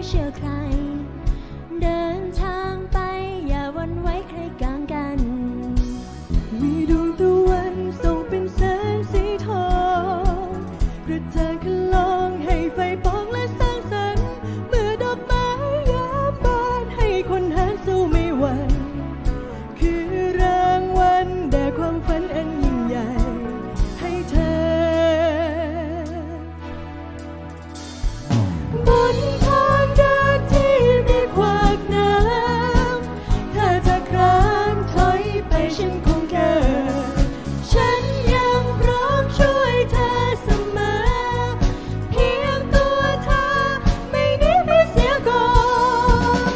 เชื่อใครเดินทางไปอย่าหวั่นไหวใครกลางกันมีดวงตะวันส่องเป็นแสงสีทองกระจ่างคันลองให้ไฟปองและสร้างสรรค์เมื่อดอกไม้ยามบานให้คนหาสู้ไม่หวั่นคือรางวัลแด่ความฝันอันยิ่งใหญ่ให้เธอบนทางเดินที่มีขวากน้ำถ้าจะครามถอยไปฉันคงเกิดฉันยังพร้อมช่วยเธอเสมอเพียงตัวเธอไม่หนีไม่เสียก่อน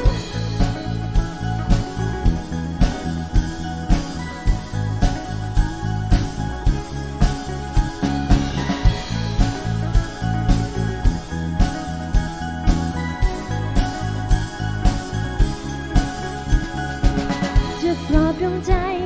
จะปลอบดวงใจ